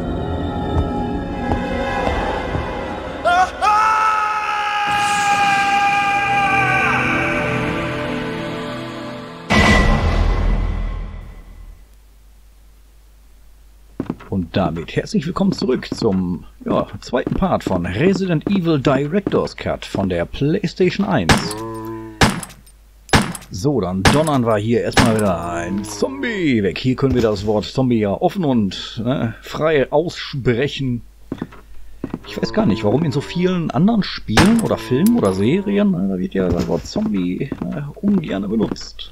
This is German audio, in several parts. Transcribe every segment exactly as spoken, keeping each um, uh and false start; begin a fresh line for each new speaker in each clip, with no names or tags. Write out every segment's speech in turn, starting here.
Und damit herzlich willkommen zurück zum ja, zweiten Part von Resident Evil Director's Cut von der PlayStation eins. So, dann donnern wir hier erstmal wieder ein Zombie weg. Hier können wir das Wort Zombie ja offen und ne, frei aussprechen. Ich weiß gar nicht, warum in so vielen anderen Spielen oder Filmen oder Serien, ne, da wird ja das Wort Zombie ne, ungern benutzt.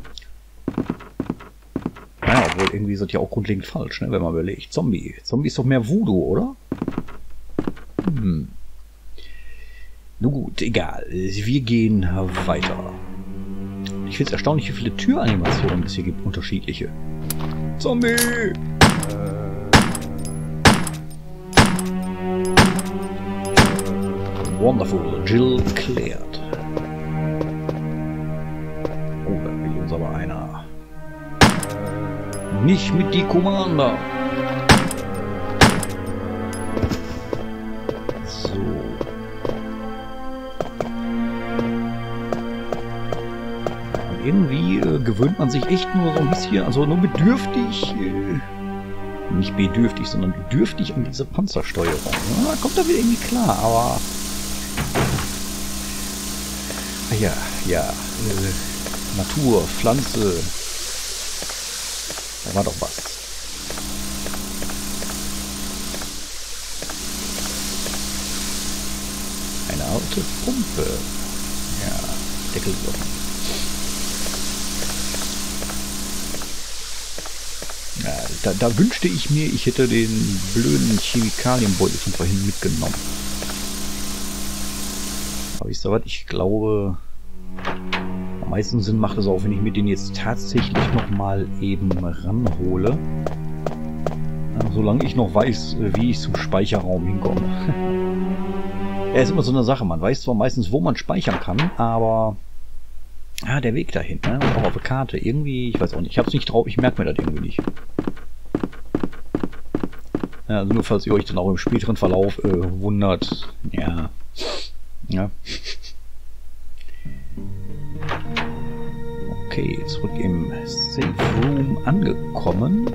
Ja, obwohl irgendwie ist das ja auch grundlegend falsch, ne, wenn man überlegt. Zombie. Zombie ist doch mehr Voodoo, oder? Hm. Nun gut, egal. Wir gehen weiter. Ich finde es erstaunlich, wie viele Türanimationen es hier gibt, unterschiedliche. Zombie! Wonderful, Jill klärt. Oh, da will uns aber einer. Nicht mit die Commander. So. Und irgendwie äh, gewöhnt man sich echt nur so ein bisschen, also nur bedürftig, äh, nicht bedürftig, sondern bedürftig an diese Panzersteuerung. Ja, kommt da wieder irgendwie klar, aber ah ja, ja, äh, Natur, Pflanze. Da war doch was. Eine alte Pumpe. Ja, Deckel offen. Ja, da, da wünschte ich mir, ich hätte den blöden Chemikalienbeutel von vorhin mitgenommen. Aber wisst ihr was? Ich glaube, am meisten Sinn macht es auch, wenn ich mir den jetzt tatsächlich nochmal eben ranhole. Ja, solange ich noch weiß, wie ich zum Speicherraum hinkomme. Ja, ist immer so eine Sache. Man weiß zwar meistens, wo man speichern kann, aber ja, der Weg dahin, ne? Und auch auf der Karte. Irgendwie, ich weiß auch nicht. Ich hab's nicht drauf, ich merke mir das irgendwie nicht. Ja, also nur falls ihr euch dann auch im späteren Verlauf äh, wundert. Ja. Ja. Okay, zurück im Safe Room angekommen.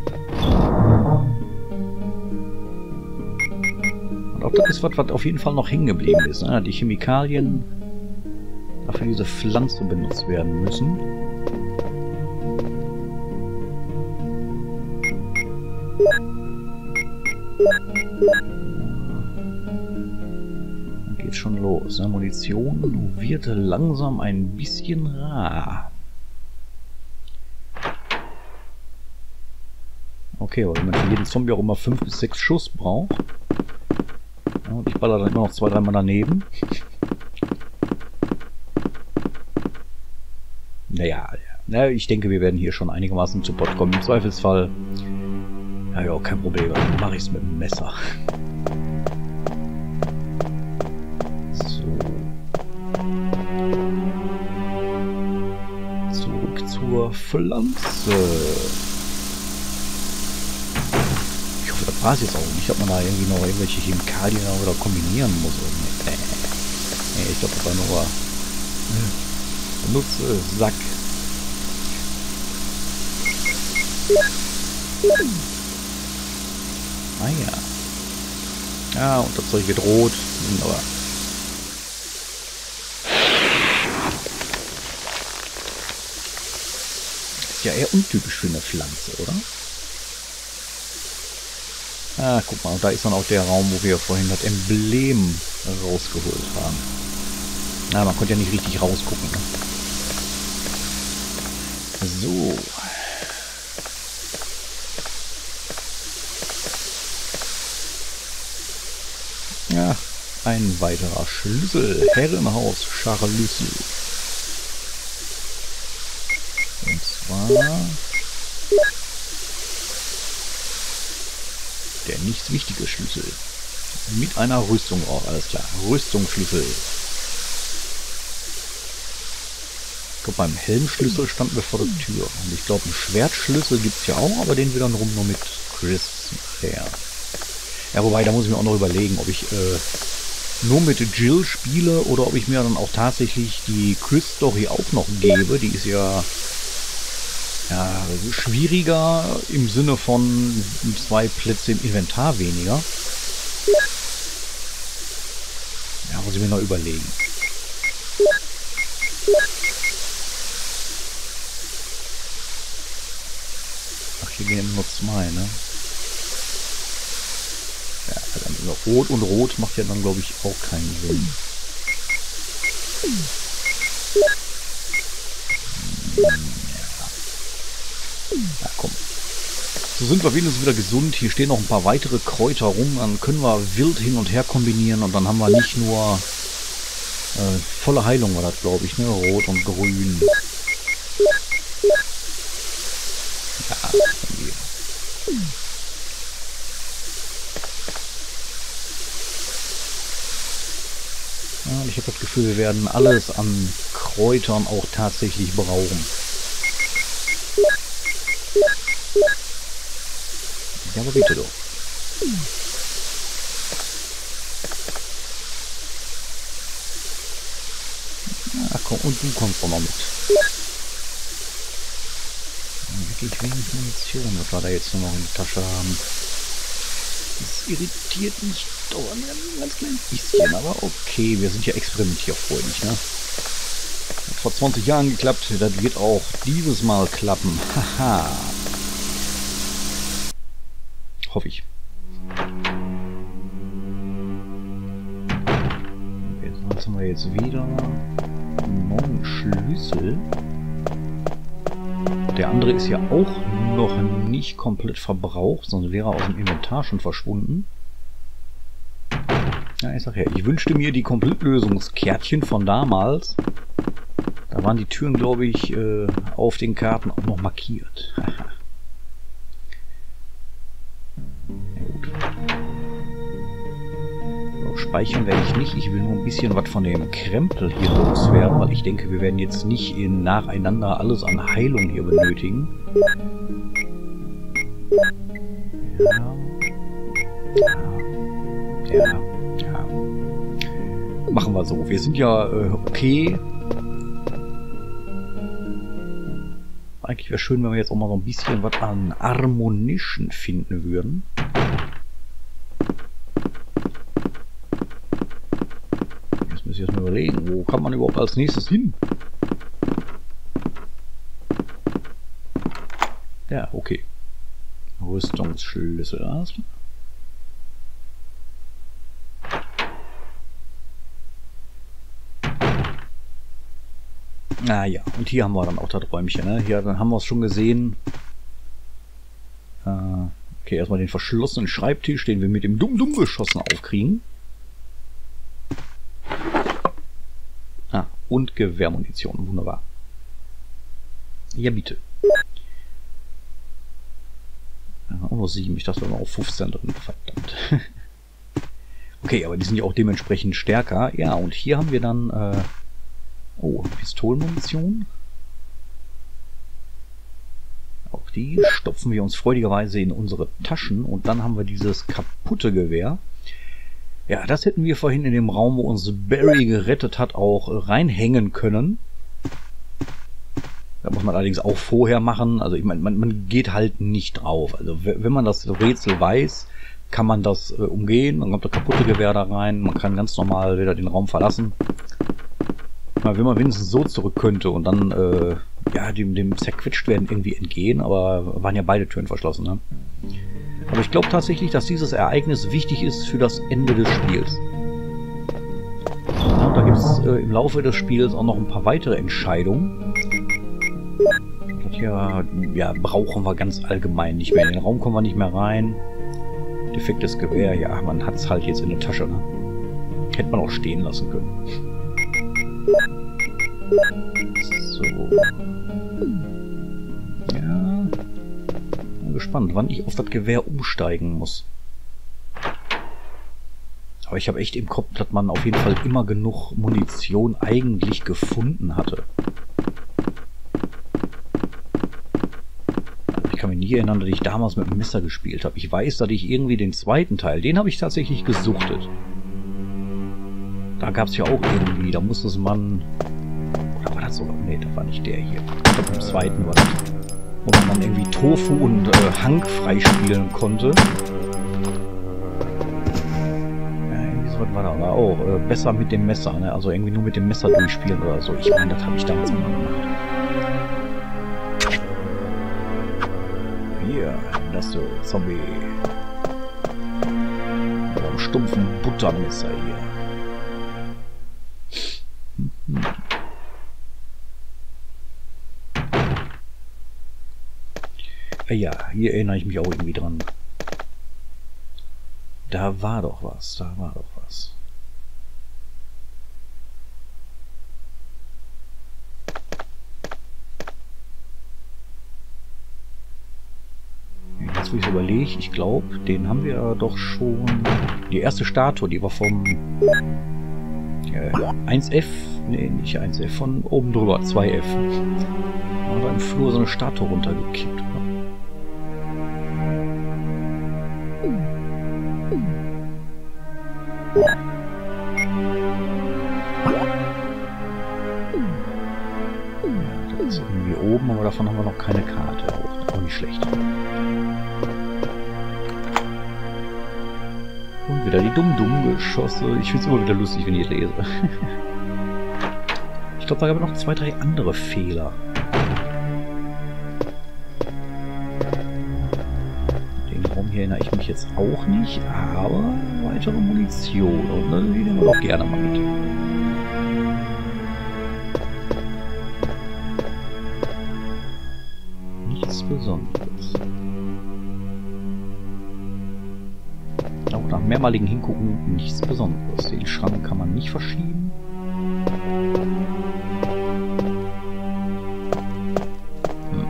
Und auch das ist was, was auf jeden Fall noch hängen geblieben ist. Ne? Die Chemikalien dafür diese Pflanze benutzt werden müssen. Dann geht's schon los. Ne? Munition wird langsam ein bisschen rar. Okay, weil man für jeden Zombie auch immer fünf bis sechs Schuss braucht. Ja, und ich baller dann immer noch zwei, dreimal daneben. Naja, ja, ich denke, wir werden hier schon einigermaßen zu Pott kommen. Im Zweifelsfall, ja, ja, kein Problem, dann mache ich es mit dem Messer. So. Zurück zur Pflanze. Das war es jetzt auch nicht, ob man da irgendwie noch irgendwelche Chemikalien oder kombinieren muss. Nee, nee, ich glaube, das war nur benutze Sack. Ah ja. Ja, und das Zeug wird rot. Aber ist ja eher untypisch für eine Pflanze, oder? Ah, guck mal, da ist dann auch der Raum, wo wir vorhin das Emblem rausgeholt haben. Na, man konnte ja nicht richtig rausgucken. Ne? So. Ja, ein weiterer Schlüssel. Herrenhaus Scharlüssel. Und zwar der nicht wichtige Schlüssel. Mit einer Rüstung auch, alles klar. Rüstungsschlüssel. Ich glaube, beim Helmschlüssel standen wir vor der Tür. Und ich glaube, einen Schwertschlüssel gibt es ja auch, aber den wiederum nur mit Chris nachher. Ja, wobei, da muss ich mir auch noch überlegen, ob ich äh, nur mit Jill spiele oder ob ich mir dann auch tatsächlich die Chris-Story auch noch gebe. Die ist ja, ja schwieriger im Sinne von zwei Plätze im Inventar weniger. Ja, muss ich mir noch überlegen. Ach, hier gehen nur zwei, ne? Ja, dann Rot und Rot macht ja dann, glaube ich, auch keinen Sinn. Ja, komm. So sind wir wenigstens wieder gesund. Hier stehen noch ein paar weitere Kräuter rum. Dann können wir wild hin und her kombinieren. Und dann haben wir nicht nur äh, volle Heilung, war das, glaube ich, ne? Rot und Grün. Ja, irgendwie. Ja, ich habe das Gefühl, wir werden alles an Kräutern auch tatsächlich brauchen. Ja, aber bitte doch. Ach komm, und du kommst auch noch mit. Wirklich wenig Munition, was wir da jetzt nur noch in der Tasche haben. Das irritiert mich doch ein ganz klein bisschen, aber okay, wir sind ja experimentierfreudig, ne? Hat vor zwanzig Jahren geklappt, das wird auch dieses Mal klappen. Haha. Hoffe ich. Jetzt haben wir jetzt wieder einen neuen Schlüssel. Der andere ist ja auch noch nicht komplett verbraucht, sonst wäre er aus dem Inventar schon verschwunden. Ja, ich sag ja, ich wünschte mir die Komplettlösungskärtchen von damals. Da waren die Türen, glaube ich, äh, auf den Karten auch noch markiert. Ja, gut. So, speichern werde ich nicht. Ich will nur ein bisschen was von dem Krempel hier loswerden, weil ich denke, wir werden jetzt nicht in nacheinander alles an Heilung hier benötigen. Ja. Ja. Ja. Ja. Machen wir so. Wir sind ja äh, okay. Eigentlich wäre schön, wenn wir jetzt auch mal so ein bisschen was an Ammunition finden würden. Jetzt muss ich erst mal überlegen, wo kann man überhaupt als nächstes hin? Ja, okay. Rüstungsschlüssel. Alles klar. Ah ja, und hier haben wir dann auch das Räumchen, ne? Hier dann haben wir es schon gesehen. Äh, okay, erstmal den verschlossenen Schreibtisch, den wir mit dem Dumm-Dumm-Geschossen aufkriegen. Ah, und Gewehrmunition, wunderbar. Ja, bitte. Ja, auch noch sieben, ich dachte, wir waren auf fünfzehn drin, verdammt. Okay, aber die sind ja auch dementsprechend stärker. Ja, und hier haben wir dann... Äh, oh, Pistolenmunition. Auch die stopfen wir uns freudigerweise in unsere Taschen. Und dann haben wir dieses kaputte Gewehr. Ja, das hätten wir vorhin in dem Raum, wo uns Barry gerettet hat, auch reinhängen können. Da muss man allerdings auch vorher machen. Also ich meine, man, man geht halt nicht drauf. Also wenn man das Rätsel weiß, kann man das äh, umgehen. Dann kommt das kaputte Gewehr da rein. Man kann ganz normal wieder den Raum verlassen. Wenn man wenigstens so zurück könnte und dann äh, ja, dem, dem zerquetscht werden irgendwie entgehen, aber waren ja beide Türen verschlossen. Ne? Aber ich glaube tatsächlich, dass dieses Ereignis wichtig ist für das Ende des Spiels. Ja, da gibt es äh, im Laufe des Spiels auch noch ein paar weitere Entscheidungen. Das hier ja, brauchen wir ganz allgemein nicht mehr. In den Raum kommen wir nicht mehr rein. Defektes Gewehr, ja, man hat es halt jetzt in der Tasche. Ne? Hätte man auch stehen lassen können. So. Ja. Bin gespannt, wann ich auf das Gewehr umsteigen muss. Aber ich habe echt im Kopf, dass man auf jeden Fall immer genug Munition eigentlich gefunden hatte. Also ich kann mich nicht erinnern, dass ich damals mit dem Messer gespielt habe. Ich weiß, dass ich irgendwie den zweiten Teil, den habe ich tatsächlich gesuchtet. Da gab es ja auch irgendwie, da musste man... Oder war das sogar? Nee, das war nicht der hier. Ich glaube, im zweiten war das. Wo man dann irgendwie Tofu und äh, Hank freispielen konnte. Ja, irgendwie so was war da. Aber auch äh, besser mit dem Messer, ne? Also irgendwie nur mit dem Messer durchspielen oder so. Ich meine, das habe ich damals immer gemacht. Hier, das so, Zombie. Mit einem stumpfen Buttermesser hier. Hm. Ja, hier erinnere ich mich auch irgendwie dran. Da war doch was, da war doch was. Jetzt, wo ich es überlege, ich glaube, den haben wir doch schon... Die erste Statue, die war vom... Äh, eins F, nee, nicht eins F, von oben drüber, zwei F. Da haben wir im Flur so eine Statue runtergekippt. Oder? Ja, das ist irgendwie oben, aber davon haben wir noch keine Karte. Auch, auch nicht schlecht. Und wieder die Dumm-Dumm-Geschosse. Ich finde es immer wieder lustig, wenn ich lese. Ich glaube, da gab es noch zwei, drei andere Fehler. Den Raum hier erinnere ich mich jetzt auch nicht, aber weitere Munition. Und ne, die nehmen wir doch gerne mal mit. Nichts Besonderes. Auch nach mehrmaligen Hingucken nichts Besonderes. Den Schrank kann man nicht verschieben. Hm.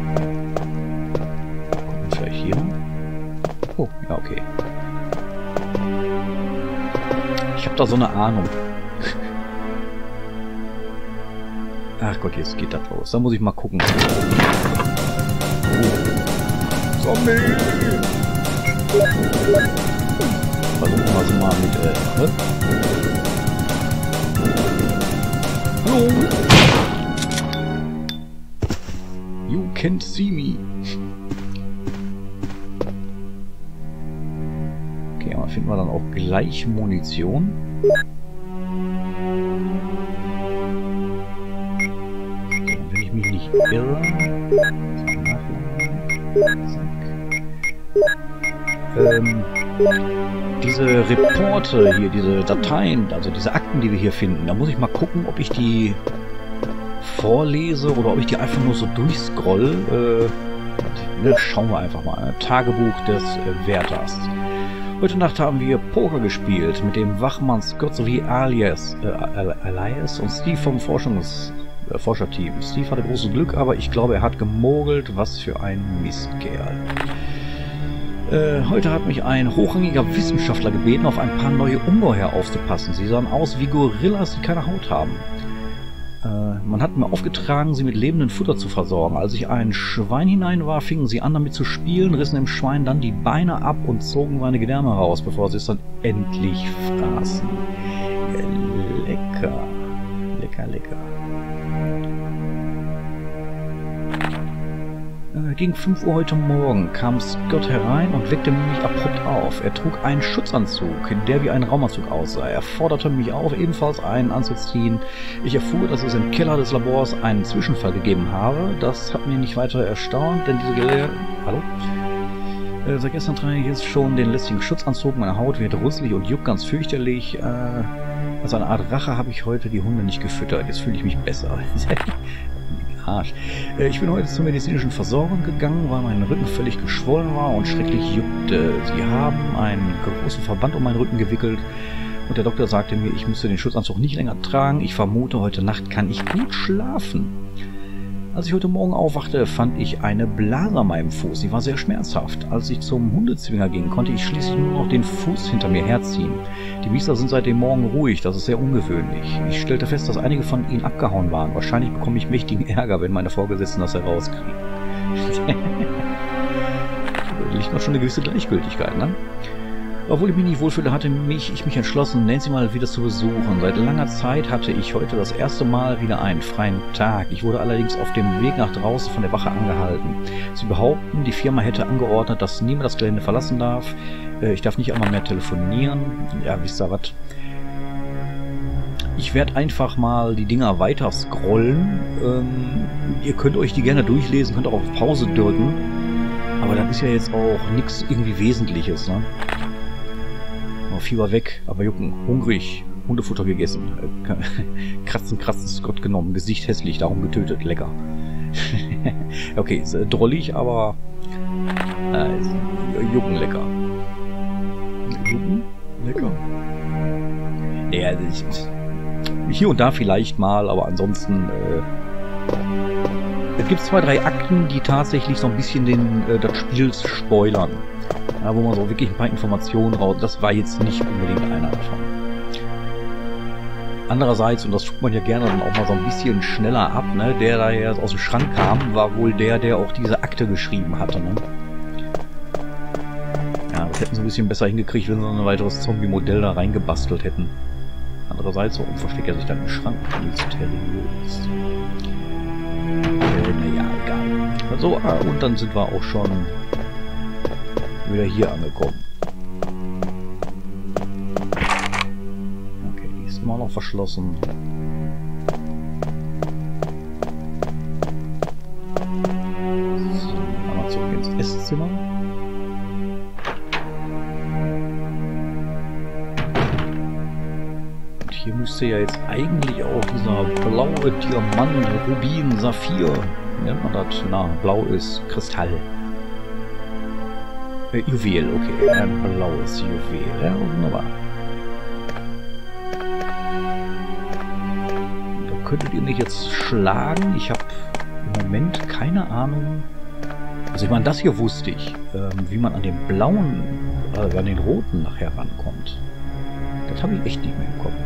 Gucken wir vielleicht hier. Oh, ja, okay. Ich habe da so eine Ahnung. Ach Gott, jetzt geht das los. Da muss ich mal gucken. Oh. Zombie! Versuchen wir es mal mit, äh, ne? Hallo! You can't see me. Okay, aber finden wir dann auch gleich Munition. Okay, wenn ich mich nicht irre. Ähm, diese Reporte hier, diese Dateien, also diese Akten, die wir hier finden, da muss ich mal gucken, ob ich die vorlese oder ob ich die einfach nur so durchscroll. Äh, ne, schauen wir einfach mal. Tagebuch des äh, Wärters. Heute Nacht haben wir Poker gespielt mit dem Wachmann Scott sowie Alias, äh, Alias und Steve vom Forschungs äh, Forscherteam. Steve hatte großes Glück, aber ich glaube, er hat gemogelt. Was für ein Mistkerl. Äh, heute hat mich ein hochrangiger Wissenschaftler gebeten, auf ein paar neue Ungeheuer aufzupassen. Sie sahen aus wie Gorillas, die keine Haut haben. Äh, man hat mir aufgetragen, sie mit lebendem Futter zu versorgen. Als ich ein Schwein hinein war, fingen sie an damit zu spielen, rissen dem Schwein dann die Beine ab und zogen seine Gedärme raus, bevor sie es dann endlich fraßen. Ja, lecker. Lecker, lecker. Gegen fünf Uhr heute Morgen kam Scott herein und weckte mich abrupt auf. Er trug einen Schutzanzug, der wie ein Raumanzug aussah. Er forderte mich auf, ebenfalls einen anzuziehen. Ich erfuhr, dass es im Keller des Labors einen Zwischenfall gegeben habe. Das hat mich nicht weiter erstaunt, denn diese Geräte... Hallo? Äh, seit gestern trage ich jetzt schon den lästigen Schutzanzug. Meine Haut wird rüsselig und juckt ganz fürchterlich. Äh, als eine Art Rache habe ich heute die Hunde nicht gefüttert. Jetzt fühle ich mich besser. Arsch. Ich bin heute zur medizinischen Versorgung gegangen, weil mein Rücken völlig geschwollen war und schrecklich juckte. Sie haben einen großen Verband um meinen Rücken gewickelt und der Doktor sagte mir, ich müsste den Schutzanzug nicht länger tragen. Ich vermute, heute Nacht kann ich gut schlafen. Als ich heute Morgen aufwachte, fand ich eine Blase an meinem Fuß. Sie war sehr schmerzhaft. Als ich zum Hundezwinger ging, konnte ich schließlich nur noch den Fuß hinter mir herziehen. Die Biester sind seit dem Morgen ruhig, das ist sehr ungewöhnlich. Ich stellte fest, dass einige von ihnen abgehauen waren. Wahrscheinlich bekomme ich mächtigen Ärger, wenn meine Vorgesetzten das herauskriegen. ermöglichten auch schon eine gewisse Gleichgültigkeit, ne? Obwohl ich mich nicht wohlfühle, hatte mich, ich mich entschlossen, Nancy mal wieder zu besuchen. Seit langer Zeit hatte ich heute das erste Mal wieder einen freien Tag. Ich wurde allerdings auf dem Weg nach draußen von der Wache angehalten. Sie behaupten, die Firma hätte angeordnet, dass niemand das Gelände verlassen darf. Äh, ich darf nicht einmal mehr telefonieren. Ja, wisst ihr was? Ich werde einfach mal die Dinger weiter scrollen. Ähm, ihr könnt euch die gerne durchlesen, könnt auch auf Pause drücken. Aber das ist ja jetzt auch nichts irgendwie Wesentliches, ne? Fieber weg, aber jucken, hungrig, Hundefutter gegessen, äh, kratzen, kratzen, Gott genommen, Gesicht hässlich, darum getötet, lecker. Okay, ist äh, drollig, aber äh, ist, äh, jucken lecker. Jucken lecker? Ja, ich, hier und da vielleicht mal, aber ansonsten äh, es gibt zwei, drei Akten, die tatsächlich so ein bisschen den, äh, das Spiel spoilern. Ja, wo man so wirklich ein paar Informationen raus... Das war jetzt nicht unbedingt einer davon. Andererseits, und das tut man ja gerne dann auch mal so ein bisschen schneller ab, ne, der da jetzt aus dem Schrank kam, war wohl der, der auch diese Akte geschrieben hatte, ne? Ja, das hätten sie ein bisschen besser hingekriegt, wenn sie ein weiteres Zombie-Modell da reingebastelt hätten. Andererseits, warum versteckt er sich dann im Schrank? Mysteriös. Äh, naja, egal. So, und dann sind wir auch schon wieder hier angekommen. Okay, die ist immer noch verschlossen. So, einmal zurück ins Esszimmer. Und hier müsste ja jetzt eigentlich auch dieser blaue Diamant, Rubin, Saphir, wie nennt man das? Na, blau ist Kristall. Äh, Juwel, okay. Ein blaues Juwel. Ja, wunderbar. Da könntet ihr mich jetzt schlagen. Ich habe im Moment keine Ahnung. Also ich meine, das hier wusste ich. Ähm, wie man an den blauen, äh, an den roten nachher rankommt. Das habe ich echt nicht mehr im Kopf.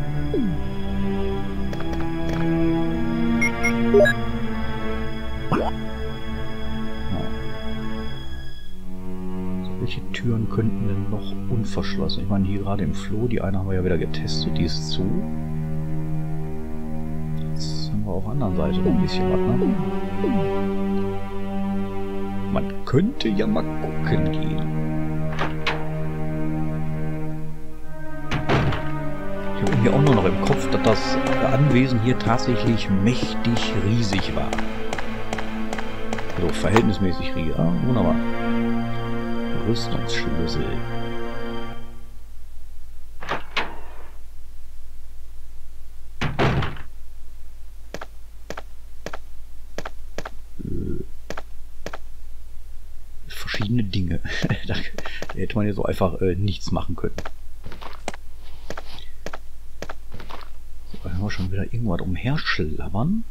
Welche Türen könnten denn noch unverschlossen? Ich meine, hier gerade im Flur, die eine haben wir ja wieder getestet, die ist zu. Jetzt haben wir auf der anderen Seite noch ein bisschen was, ne? Man könnte ja mal gucken gehen. Ich habe irgendwie auch nur noch im Kopf, dass das Anwesen hier tatsächlich mächtig riesig war. Also verhältnismäßig riesig. Ah, wunderbar. Rüstungsschlüssel. Äh, verschiedene Dinge. Da hätte man ja so einfach äh, nichts machen können. So, da haben wir schon wieder irgendwas umherschlabbern.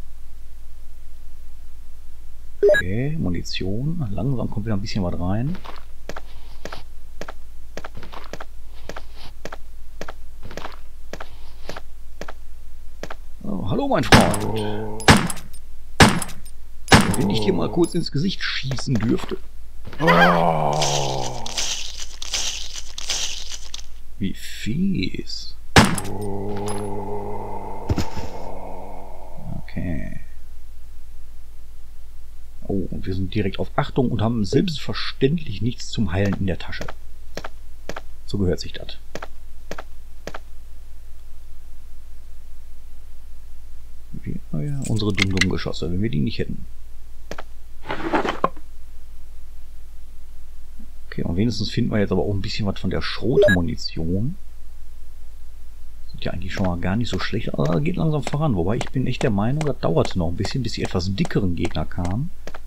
Okay, Munition. Langsam kommt wieder ein bisschen was rein. Hallo, mein Freund. Wenn ich dir mal kurz ins Gesicht schießen dürfte. Wie fies. Okay. Oh, und wir sind direkt auf Achtung und haben selbstverständlich nichts zum Heilen in der Tasche. So gehört sich das. Ja, unsere Dumm-Dumm-Geschosse, wenn wir die nicht hätten. Okay, und wenigstens finden wir jetzt aber auch ein bisschen was von der Schrotmunition. Sieht ja eigentlich schon mal gar nicht so schlecht, aber geht langsam voran. Wobei ich bin echt der Meinung, das dauerte noch ein bisschen, bis die etwas dickeren Gegner kamen.